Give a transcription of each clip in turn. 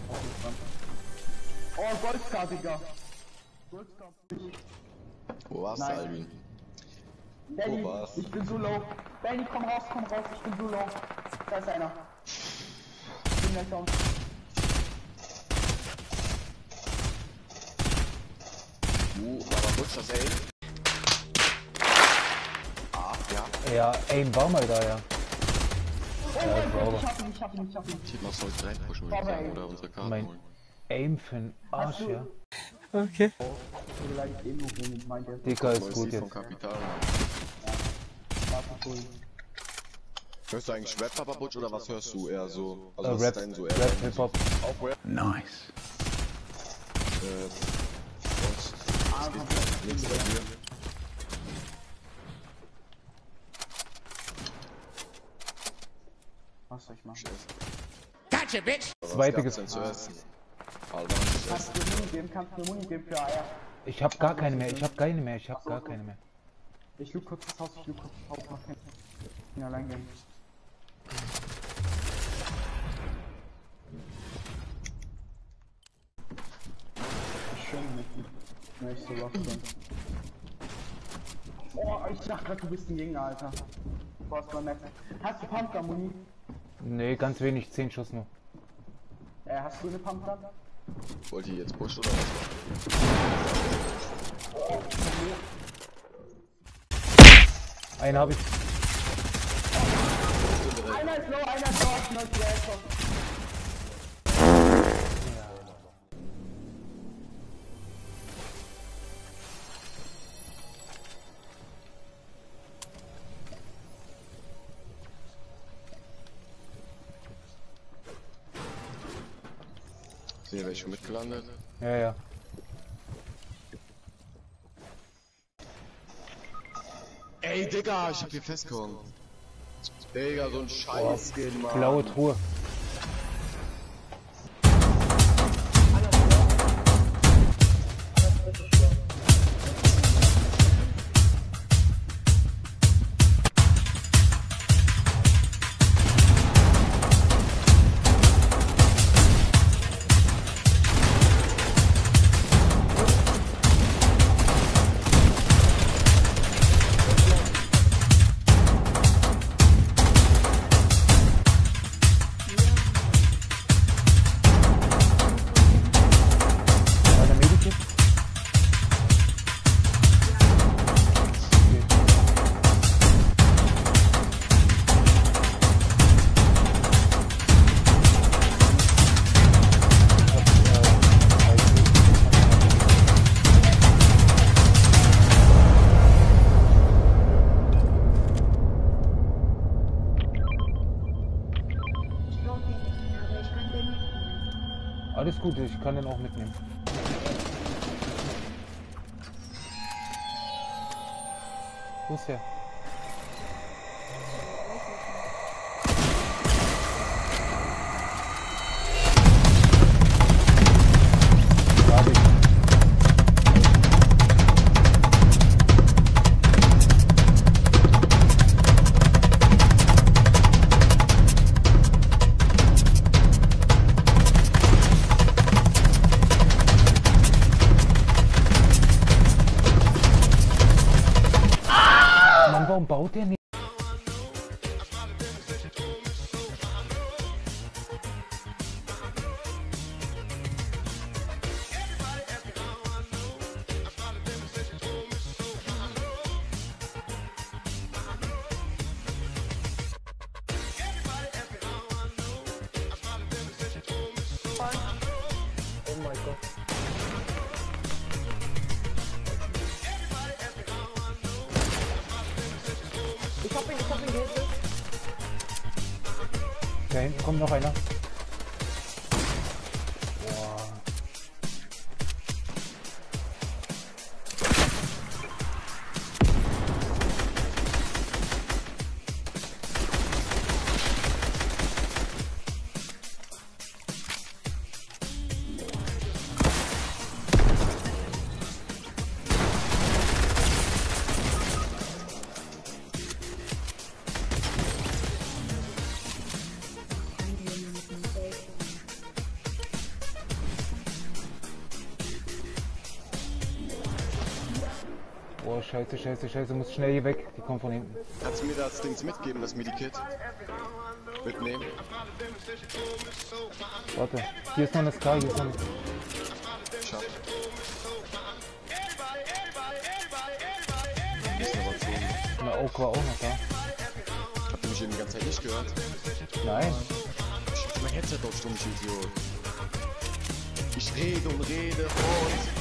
Oh, Goldstar, Digga. Goldstar. Wo warst du, Alvin? Benny, Wo warst? ich bin so low. Benny, komm raus, ich bin so low. Da ist einer. Ich bin gleich down. Aber Butch, das Aim? Ah, ja. Ja, Aim war mal da, ja. Oh mein Gott, ich hab ihn. Timo soll rein pushen, würde ich sagen, oder unsere Karten Mein holen. Aim für den Arsch, ja. Okay. Vielleicht eben noch meint er. Dicker ist Neues gut Lied vom jetzt. Kapital. Warte, cool. Hörst du eigentlich Rap, Papa Butch, oder was hörst du eher so? Also was Rap, ist denn so eher Rap, Hip-Hop. auch Rap? Nice. Sonst nichts bei dir. Was soll ich machen? Gotcha, bitch! Zweite Was gab's denn zu essen? Alter, Kannst du mir Muni geben für Eier? Ich hab gar keine mehr, ich hab gar keine mehr. Ich look kurz das Haus, mach keinen. Ich bin allein gehen. Schön mit mir. Ich so lost bin. Oh, ich dachte grad, du bist ein Gegner, Alter. Boah, ist mal nett. Hast du Pumpgun, Muni? Nee, ganz wenig, 10 Schuss nur. Hast du eine Pumpgun? wollt ihr jetzt pushen oder was? Einen habe ich. Einer ist low, ich bin halt Sind hier welche mitgelandet? Ja, ja. Ey, Digga, ich hab hier festgehauen. Digga, so ein Scheiß, Mann. Blaue Truhe. Alles gut, ich kann den auch mitnehmen. Wo ist der? Da hab ich. Mann, warum baut der nicht? Oh mein Gott. Ich hab ihn gehittet. Da hinten kommt noch einer. Boah. Oh, scheiße, scheiße, scheiße, muss schnell hier weg. Die kommen von hinten. Kannst du mir das Ding mitgeben, das Medikit? Mitnehmen? Warte, hier ist noch eine Sky, hier ist noch eine... Schaff. Hier ist noch was oben. Eine Oak war auch noch da. Habt ihr mich eben die ganze Zeit nicht gehört? Nein. Ich hab mein Headset auf stumm, ich Idiot. Ich rede und rede und...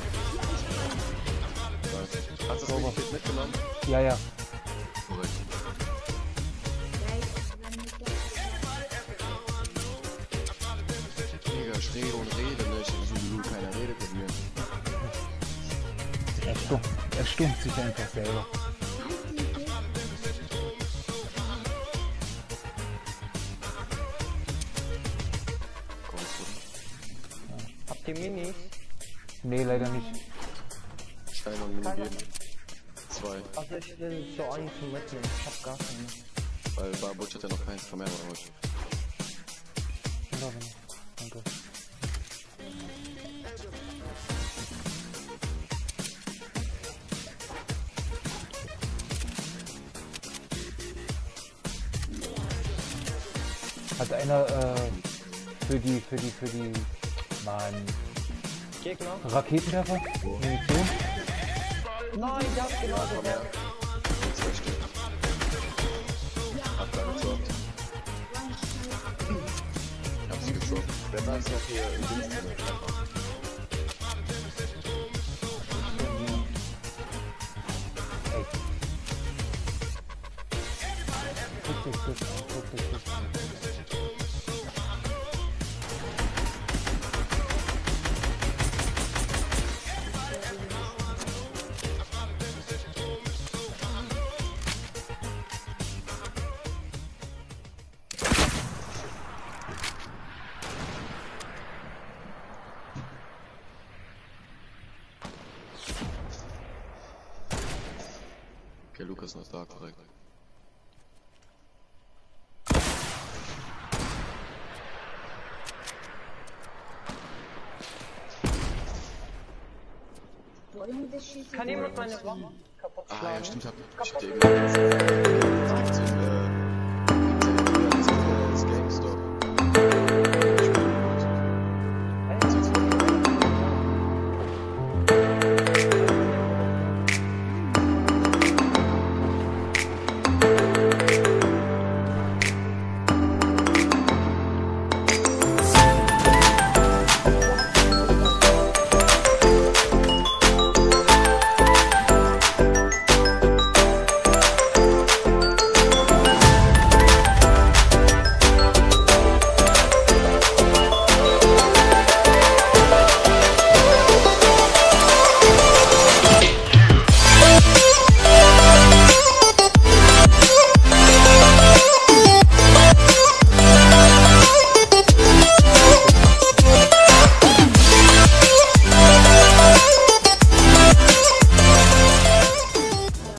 Hast du das Medikit mitgenommen? Ja, ja. Korrekt. Digga, ich rede und rede, ne? Ich hab so gut, keiner redet mit mir. Er stummt sich einfach selber. Kommst du? Habt ihr Minis? Nee, leider nicht. Stein und Mini geben. 2. Also ich will so einen zum Mitnehmen. Ich hab gar keine. Weil Barbutsch hat ja noch keins. Komm her, oder was? Danke. Hat einer für die Mann, Gegner? Raketenwerfer? Munition? Nein, ja, genau so. Komm her. 2 Stück. Hab da gezockt. Ich hab sie gezockt. Wer weiß noch hier im Dienst drin? Ey. Guck dich das an, guck dich das an. Okay, Lukas ist da, korrekt. Kann jemand meine Waffen kaputt Ah schlagen? ja, stimmt, ich hatte eben...